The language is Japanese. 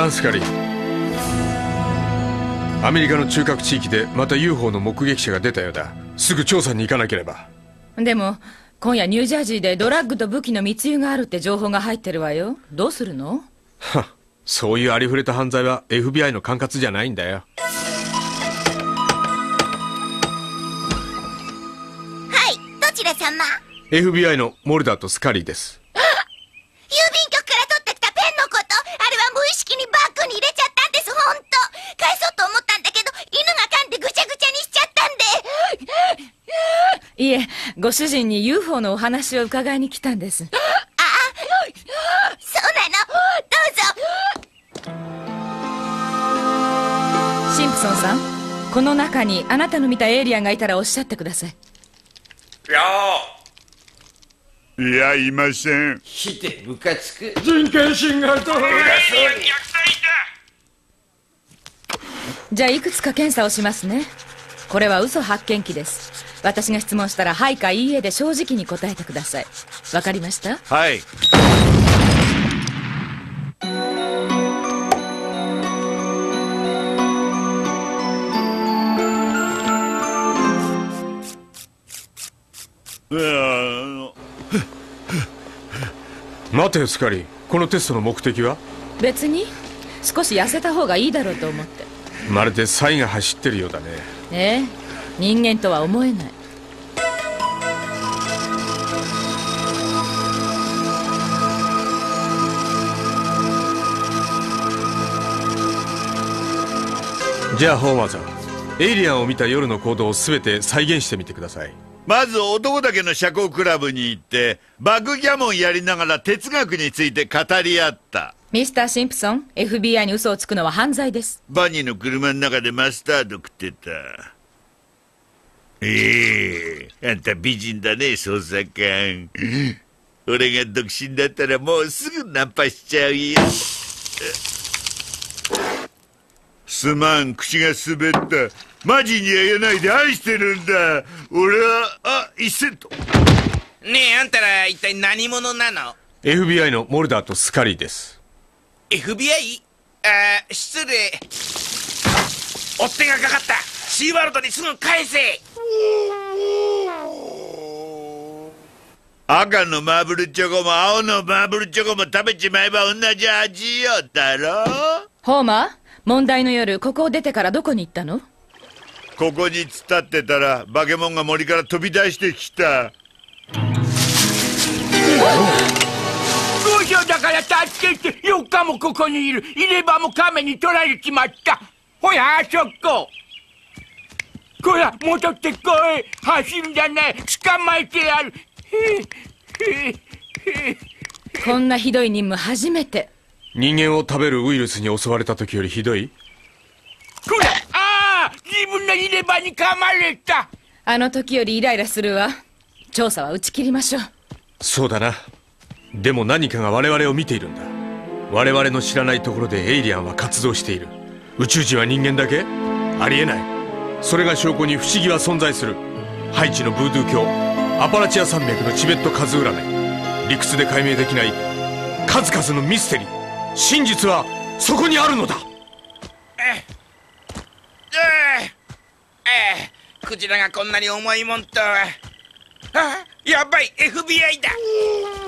ンスカリー、アメリカの中核地域でまた UFO の目撃者が出たようだ。すぐ調査に行かなければ。 でも今夜ニュージャージーでドラッグと武器の密輸があるって情報が入ってるわよ。どうするの？ はっ、そういうありふれた犯罪は FBI の管轄じゃないんだよ。 はい、どちら様？ FBI のモルダーとスカリーです。 郵便局から取ってきたペンのこと、あれは無意識にバッグに入れちゃったんです。ほんと返そうと思ったんだけど、犬が噛んでぐちゃぐちゃにしちゃったんで。 いえ、ご主人に UFO のお話を伺いに来たんです。 そうなの？どうぞ。 シンプソンさん、この中にあなたの見たエイリアンがいたらおっしゃってください。 いや、いません。 ひでムカつく。 人権侵害とじゃあいくつか検査をしますね。これは嘘発見器です。私が質問したらはいかいいえで正直に答えてください。わかりました？ はい。 待てよスカリー、このテストの目的は？ 別に少し痩せた方がいいだろうと思って。 まるでサイが走ってるようだね。 ええ、人間とは思えない。 じゃあホーマーさん、エイリアンを見た夜の行動を全て再現してみてください。 まず男だけの社交クラブに行ってバックギャモンやりながら哲学について語り合った。 ミスター・シンプソン、 FBI に嘘をつくのは犯罪です。 バニーの車の中でマスタード食ってた。あんた美人だね、捜査官。俺が独身だったらもうすぐナンパしちゃうよ。すまん、口が滑った。マジには言えないで愛してるんだ。俺は、1セント。 ねえ、あんたら一体何者なの？ FBI のモルダーとスカリーです。 FBI？ 失礼。追っ手がかかった。シーワールドにすぐ返せ。 赤のマーブルチョコも青のマーブルチョコも食べちまえば同じ味よ、だろ？ ホーマー、問題の夜ここを出てからどこに行ったの？ ここに突っ立ってたらバケモンが森から飛び出してきた。 どうしよう、だから助けて。4日もここにいる。入れ歯も亀に取られちまった。ほら、あそこ。こら、戻ってこい。走るんじゃない。捕まえてやる。 こんなひどい任務初めて。 人間を食べるウイルスに襲われた時よりひどい？ こら、自分の入れ歯に噛まれた。 あの時よりイライラするわ。調査は打ち切りましょう。 そうだな。でも何かが我々を見ているんだ。我々の知らないところでエイリアンは活動している。宇宙人は人間だけ？ありえない。それが証拠に不思議は存在する。ハイチのブードゥー教、アパラチア山脈のチベット数占い、理屈で解明できない数々のミステリー。真実はそこにあるのだ。 クジラがこんなに重いもんとは。やばい、 FBI だ。